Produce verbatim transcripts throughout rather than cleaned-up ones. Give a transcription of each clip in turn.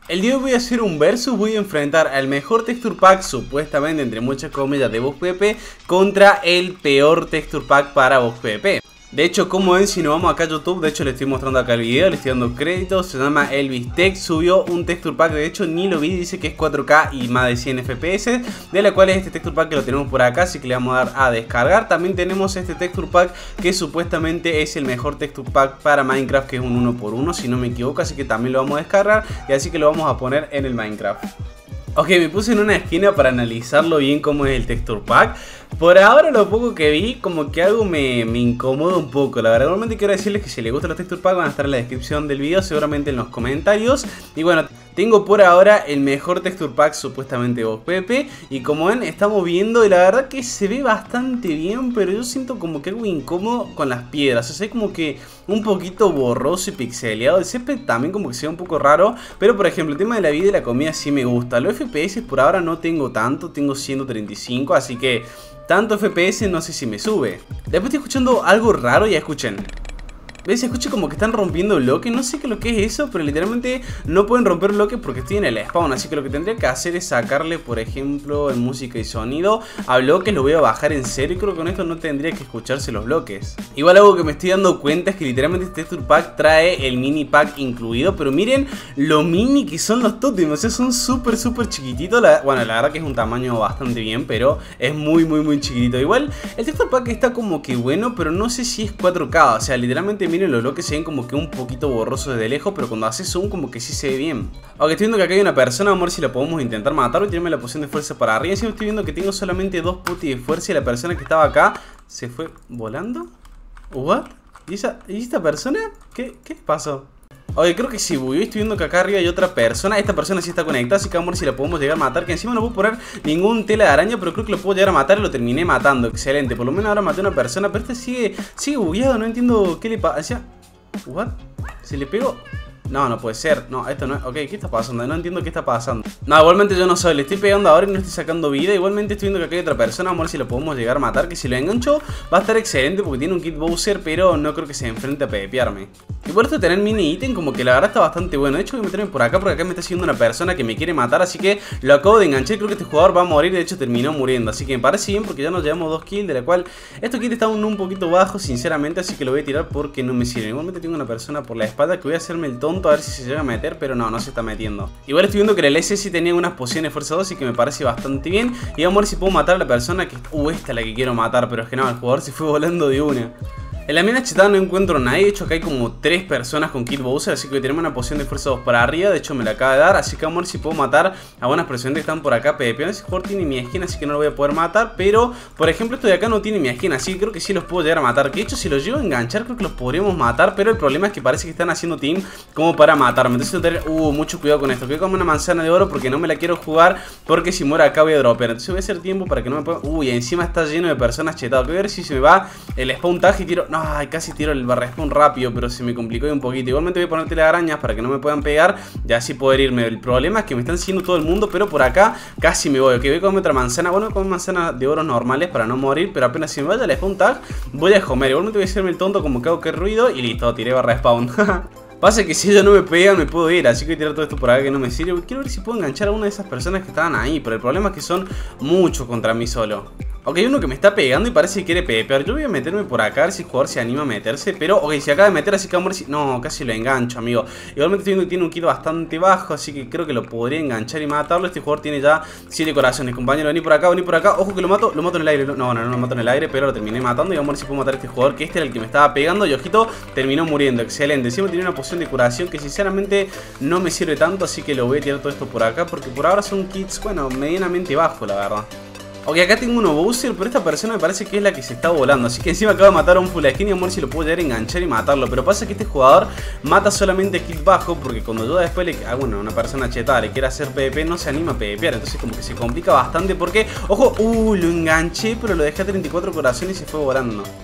El día de hoy voy a hacer un versus, voy a enfrentar al mejor texture pack, supuestamente entre muchas comillas, de Vox PvP contra el peor texture pack para Vox PvP. De hecho, como ven, si nos vamos acá a YouTube, de hecho les estoy mostrando acá el video, le estoy dando créditos, se llama Elvis Tech, subió un texture pack, de hecho ni lo vi, dice que es cuatro K y más de cien F P S, de la cual es este texture pack que lo tenemos por acá, así que le vamos a dar a descargar. También tenemos este texture pack que supuestamente es el mejor texture pack para Minecraft, que es un uno por uno, si no me equivoco, así que también lo vamos a descargar y así que lo vamos a poner en el Minecraft. Ok, me puse en una esquina para analizarlo bien cómo es el texture pack. Por ahora lo poco que vi, como que algo me, me incomoda un poco. La verdad, realmente quiero decirles que si les gustan los texture pack van a estar en la descripción del video, seguramente en los comentarios. Y bueno, tengo por ahora el mejor texture pack supuestamente de Vox PvP. Y como ven, estamos viendo y la verdad que se ve bastante bien, pero yo siento como que algo incómodo con las piedras. O sea, es como que un poquito borroso y pixeleado. El césped también como que se ve un poco raro. Pero por ejemplo, el tema de la vida y la comida sí me gusta. Los F P S por ahora no tengo tanto, tengo ciento treinta y cinco, así que tanto F P S no sé si me sube. Después estoy escuchando algo raro, ya escuchen. ¿Ves? Se escucha como que están rompiendo bloques. No sé qué es lo que es eso, pero literalmente no pueden romper bloques porque estoy en el spawn. Así que lo que tendría que hacer es sacarle, por ejemplo, en música y sonido a bloques. Lo voy a bajar en cero y creo que con esto no tendría que escucharse los bloques. Igual algo que me estoy dando cuenta es que literalmente este texture pack trae el mini pack incluido. Pero miren lo mini que son los tótems. O sea, son súper súper chiquititos. La, bueno, la verdad que es un tamaño bastante bien, pero es muy muy muy chiquitito. Igual el texture pack está como que bueno, pero no sé si es cuatro K. O sea, literalmente miren los bloques se ven como que un poquito borrosos desde lejos, pero cuando hace zoom como que sí se ve bien. Aunque estoy viendo que acá hay una persona, vamos a ver si la podemos intentar matar. Voy a tirarme la poción de fuerza para arriba. Encima estoy viendo que tengo solamente dos putis de fuerza y la persona que estaba acá se fue volando. ¿What? ¿Y, esa, ¿y esta persona? ¿Qué, qué pasó? Oye, creo que sí, voy. Estoy viendo que acá arriba hay otra persona. Esta persona sí está conectada, así que vamos a ver si la podemos llegar a matar. Que encima no puedo poner ningún tela de araña, pero creo que lo puedo llegar a matar y lo terminé matando. Excelente, por lo menos ahora maté a una persona. Pero este sigue, sigue bugueado, no entiendo qué le pasa. ¿What? ¿Se le pegó? No, no puede ser. No, esto no es... Ok, ¿qué está pasando? No entiendo qué está pasando. No, igualmente yo no soy. Le estoy pegando ahora y no estoy sacando vida. Igualmente estoy viendo que acá hay otra persona. Vamos a ver si lo podemos llegar a matar. Que si lo engancho va a estar excelente porque tiene un kit Bowser, pero no creo que se enfrente a PvParme. Y por esto de tener mini ítem como que la verdad está bastante bueno. De hecho voy a meterme por acá porque acá me está siguiendo una persona que me quiere matar. Así que lo acabo de enganchar. Creo que este jugador va a morir. De hecho terminó muriendo. Así que me parece bien porque ya nos llevamos dos kills. De la cual estos kills están un poquito bajos sinceramente. Así que lo voy a tirar porque no me sirve. Igualmente tengo una persona por la espalda que voy a hacerme el tonto a ver si se llega a meter, pero no, no se está metiendo. Igual estoy viendo que el S S tenía unas pociones fuerza dos, así que me parece bastante bien. Y vamos a ver si puedo matar a la persona que... Uh, esta es la que quiero matar, pero es que no, el jugador se fue volando de una. En la mina chetada no encuentro nadie, de hecho acá hay como tres personas con kit Bowser, así que tenemos una poción de fuerza dos para arriba, de hecho me la acaba de dar, así que vamos a ver si puedo matar a buenas personas que están por acá PvP. Ese jugador tiene mi esquina, así que no lo voy a poder matar, pero por ejemplo esto de acá no tiene mi esquina, así que creo que sí los puedo llegar a matar, que de hecho si los llevo a enganchar creo que los podríamos matar, pero el problema es que parece que están haciendo team como para matarme, entonces tengo que tener uh, mucho cuidado con esto, que como una manzana de oro porque no me la quiero jugar, porque si muero acá voy a dropear, entonces voy a hacer tiempo para que no me puedan... Uy, encima está lleno de personas chetadas, voy a ver si se me va el spawn tag y tiro... No, ay, casi tiro el barrespawn rápido, pero se me complicó un poquito. Igualmente voy a poner telarañas para que no me puedan pegar y así poder irme. El problema es que me están siguiendo todo el mundo, pero por acá casi me voy. Ok, voy a comer otra manzana. Bueno, voy a comer manzanas de oro normales para no morir, pero apenas si me vaya el spawn tag voy a comer. Igualmente voy a hacerme el tonto como que hago que ruido y listo, tiré barrespawn. Pasa que si ellos no me pegan me puedo ir, así que voy a tirar todo esto por acá que no me sirve. Quiero ver si puedo enganchar a una de esas personas que estaban ahí, pero el problema es que son muchos contra mí solo. Ok, hay uno que me está pegando y parece que quiere PvPar. Yo voy a meterme por acá a ver si el jugador se anima a meterse. Pero, ok, se acaba de meter, así que vamos a ver si... No, casi lo engancho, amigo. Igualmente estoy viendo que tiene un kit bastante bajo, así que creo que lo podría enganchar y matarlo. Este jugador tiene ya siete corazones. Compañero, vení por acá, vení por acá. Ojo que lo mato, lo mato en el aire. No, no, no lo mato en el aire, pero lo terminé matando. Y vamos a ver si puedo matar a este jugador, que este era el que me estaba pegando. Y ojito, terminó muriendo. Excelente. Encima tiene una poción de curación que sinceramente no me sirve tanto, así que lo voy a tirar todo esto por acá, porque por ahora son kits, bueno, medianamente bajos, la verdad. Ok, acá tengo uno Bowser, pero esta persona me parece que es la que se está volando. Así que encima acaba de matar a un full skin y vamos a ver si lo puedo llegar a enganchar y matarlo. Pero pasa que este jugador mata solamente kit bajo, porque cuando yo después le... Ah, bueno, una persona chetada le quiere hacer PvP, no se anima a PvPar. Entonces como que se complica bastante porque... Ojo, uh, lo enganché, pero lo dejé a treinta y cuatro corazones y se fue volando.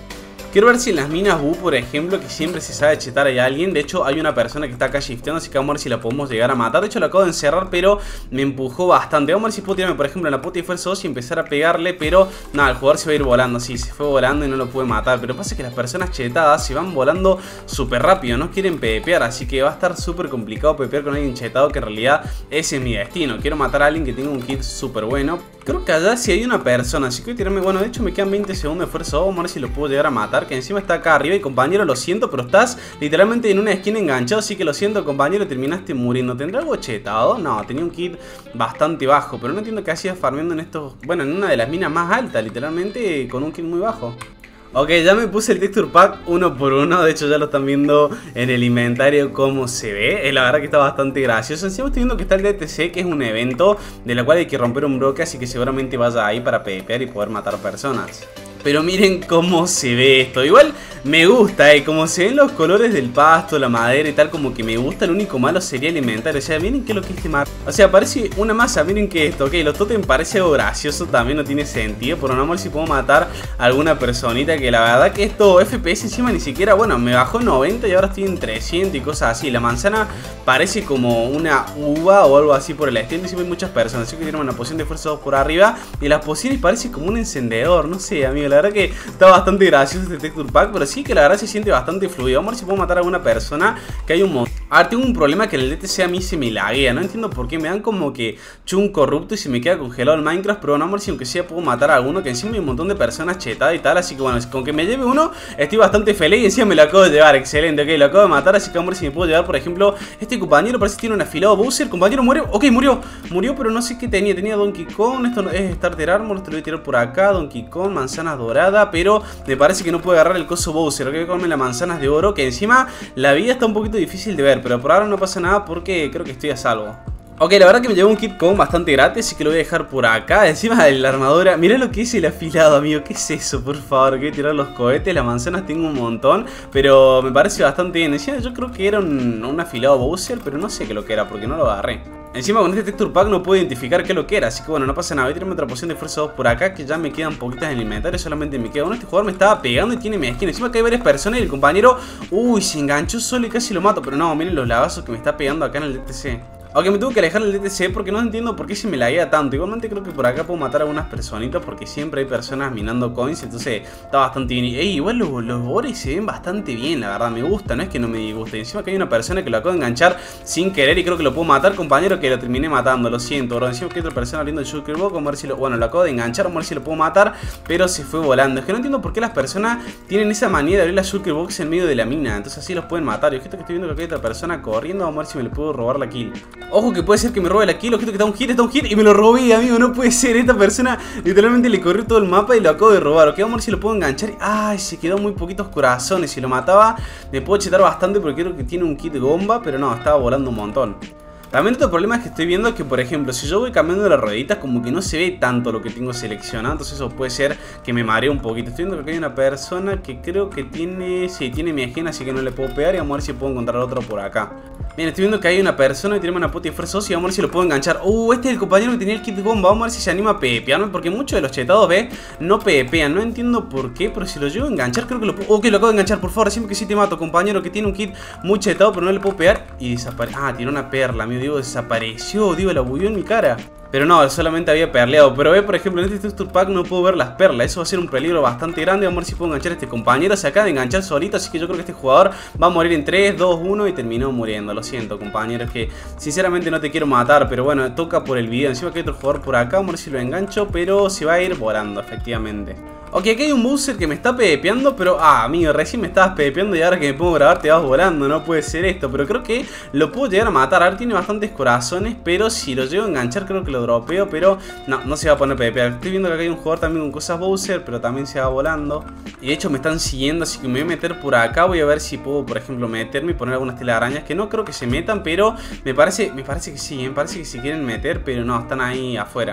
Quiero ver si en las minas Bu, por ejemplo, que siempre se sabe chetar hay alguien. De hecho, hay una persona que está acá shifteando, así que vamos a ver si la podemos llegar a matar. De hecho, la acabo de encerrar, pero me empujó bastante. Vamos a ver si puedo tirarme, por ejemplo, en la puta y fuerza dos y empezar a pegarle, pero nada, el jugador se va a ir volando. Sí, se fue volando y no lo pude matar. Pero pasa que las personas chetadas se van volando súper rápido, no quieren pepear, así que va a estar súper complicado pepear con alguien chetado, que en realidad ese es mi destino. Quiero matar a alguien que tenga un kit súper bueno. Creo que allá sí hay una persona, así que voy a tirarme. Bueno, de hecho me quedan veinte segundos de fuerza. Vamos a ver si lo puedo llegar a matar, que encima está acá arriba. Y compañero, lo siento, pero estás literalmente en una esquina enganchado, así que lo siento, compañero, terminaste muriendo. ¿Tendrá algo chetado? No, tenía un kit bastante bajo, pero no entiendo qué hacías farmeando en estos... Bueno, en una de las minas más altas, literalmente con un kit muy bajo. Ok, ya me puse el texture pack uno por uno. De hecho ya lo están viendo en el inventario cómo se ve. eh, La verdad que está bastante gracioso. Encima estoy viendo que está el D T C, que es un evento de la cual hay que romper un bloque, así que seguramente vaya ahí para PvPear y poder matar personas. Pero miren cómo se ve esto. Igual me gusta, eh, como se ven los colores del pasto, la madera y tal, como que me gusta. Lo único malo sería el inventario. O sea, miren qué es lo que es este mapa. O sea, parece una masa, miren que esto. Ok, los totem parece algo gracioso, también no tiene sentido. Por un amor, si puedo matar a alguna personita, que la verdad que esto F P S encima ni siquiera, bueno, me bajó noventa y ahora estoy en trescientos y cosas así. La manzana parece como una uva o algo así por el estilo. Encima hay muchas personas, así que tienen una poción de fuerza dos por arriba. Y las pociones parece como un encendedor, no sé, amigo. La verdad que está bastante gracioso este texture pack, pero sí que la verdad se siente bastante fluido. Vamos a ver si puedo matar a alguna persona, que hay un montón. Ahora tengo un problema, que en el D T C a mí se me laguea. No entiendo por qué, me dan como que chun corrupto y se me queda congelado el Minecraft. Pero bueno, vamos a ver si aunque sea puedo matar a alguno, que encima hay un montón de personas chetadas y tal. Así que bueno, con que me lleve uno estoy bastante feliz. Y encima me lo acabo de llevar, excelente. Ok, lo acabo de matar, así que vamos a ver si me puedo llevar, por ejemplo, este compañero. Parece que tiene un afilado Bowser. Compañero muere, ok, murió. Murió, pero no sé qué tenía, tenía Donkey Kong. Esto no, es Starter Armor, esto lo voy a tirar por acá. Donkey Kong, manzanas doradas, pero me parece que no puedo agarrar el coso Bowser. Ok, voy a comerme las manzanas de oro, que encima la vida está un poquito difícil de ver, pero por ahora no pasa nada porque creo que estoy a salvo. Ok, la verdad que me llevo un kit con bastante gratis, así que lo voy a dejar por acá. Encima de la armadura, mirá lo que es el afilado, amigo. ¿Qué es eso? Por favor, voy a tirar los cohetes. Las manzanas tengo un montón, pero me parece bastante bien. Encima yo creo que era un, un afilado Bowser, pero no sé qué lo que era porque no lo agarré. Encima con este texture pack no puedo identificar qué es lo que era, así que bueno, no pasa nada. Voy a tirarme otra poción de fuerza dos por acá, que ya me quedan poquitas en el inventario. Solamente me queda uno. Este jugador me estaba pegando y tiene mi skin. Encima que hay varias personas y el compañero, uy, se enganchó solo y casi lo mato. Pero no, miren los lagazos que me está pegando acá en el D T C. Ok, me tuve que alejar del D T C porque no entiendo por qué se me laguea tanto.Igualmente creo que por acá puedo matar a algunas personitas, porque siempre hay personas minando coins, entonces está bastante bien. Ey, igual los, los ores se ven bastante bien, la verdad, me gusta, no es que no me disguste. Encima que hay una persona que lo acabo de enganchar sin querer y creo que lo puedo matar, compañero, que lo terminé matando, lo siento, bro. Encima que hay otra persona abriendo el Shulker Box, vamos a ver si lo... Bueno, lo acabo de enganchar, vamos a ver si lo puedo matar, pero se fue volando. Es que no entiendo por qué las personas tienen esa manía de abrir la Shulker Box en medio de la mina, entonces así los pueden matar. Y ojito que estoy viendo que hay otra persona corriendo, vamos a ver si me le puedo robar la kill. Ojo que puede ser que me robe la kill, ojito que está un hit, está un hit y me lo robé, amigo, no puede ser. Esta persona literalmente le corrió todo el mapa y lo acabo de robar. Ok, vamos a ver si lo puedo enganchar. Ay, se quedó muy poquitos corazones. Si lo mataba me puedo chetar bastante porque creo que tiene un kit gomba, pero no, estaba volando un montón. También otro problema que estoy viendo es que, por ejemplo, si yo voy cambiando las rueditas, como que no se ve tanto lo que tengo seleccionado. Entonces eso puede ser que me maree un poquito. Estoy viendo que hay una persona que creo que tiene... Sí, tiene mi agenda, así que no le puedo pegar. Y vamos a ver si puedo encontrar otro por acá. Bien, estoy viendo que hay una persona que tiene una puta y fuerza y vamos a ver si lo puedo enganchar. Uh, este es el compañero que tenía el kit bomba. Vamos a ver si se anima a pepearme, porque muchos de los chetados, ¿ves? No pepean, no entiendo por qué, pero si lo llevo a enganchar creo que lo puedo... Ok, lo acabo de enganchar, por favor, siempre que sí te mato, compañero, que tiene un kit muy chetado, pero no le puedo pegar. Y desaparece... Ah, tiene una perla, amigo, digo, desapareció, digo, la bugueó en mi cara. Pero no, solamente había perleado. Pero ve, por ejemplo, en este texture pack no puedo ver las perlas. Eso va a ser un peligro bastante grande. Vamos a ver si puedo enganchar a este compañero. Se acaba de enganchar solito, así que yo creo que este jugador va a morir en tres, dos, uno y terminó muriendo. Lo siento, compañero, es que sinceramente no te quiero matar, pero bueno, toca por el video. Encima que hay otro jugador por acá. Vamos a ver si lo engancho, pero se va a ir volando, efectivamente. Ok, aquí hay un Bowser que me está pepeando, pero... Ah, amigo, recién me estabas pepeando y ahora que me pongo a grabar te vas volando. No puede ser esto, pero creo que lo puedo llegar a matar. Ahora tiene bastantes corazones, pero si lo llego a enganchar creo que lo dropeo, pero no, no se va a poner pepear. Estoy viendo que acá hay un jugador también con cosas Bowser, pero también se va volando. Y de hecho me están siguiendo, así que me voy a meter por acá. Voy a ver si puedo, por ejemplo, meterme y poner algunas telarañas, que no creo que se metan, pero me parece, me parece que sí, me parece que se quieren meter, pero no, están ahí afuera.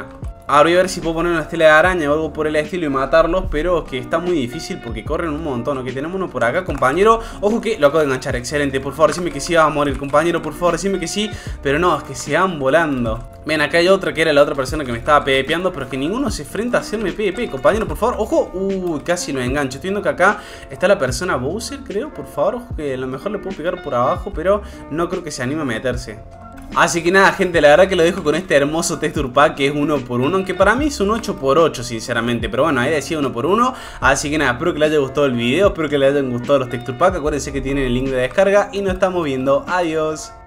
Ahora voy a ver si puedo poner una estela de araña o algo por el estilo y matarlos, pero es que está muy difícil porque corren un montón. Ok, tenemos uno por acá, compañero. Ojo que lo acabo de enganchar, excelente. Por favor, decime que sí va a morir, compañero, por favor, decime que sí. Pero no, es que se van volando. Ven, acá hay otro que era la otra persona que me estaba PvPeando, pero es que ninguno se enfrenta a hacerme PvP, compañero, por favor. Ojo, uy, casi lo engancho. Estoy viendo que acá está la persona Bowser, creo, por favor. Ojo que a lo mejor le puedo pegar por abajo, pero no creo que se anime a meterse. Así que nada, gente, la verdad que lo dejo con este hermoso texture pack que es uno por uno, aunque para mí es un ocho por ocho, sinceramente, pero bueno, ahí decía uno por uno. Así que nada, espero que les haya gustado el video, espero que les hayan gustado los texture pack. Acuérdense que tienen el link de descarga y nos estamos viendo. Adiós.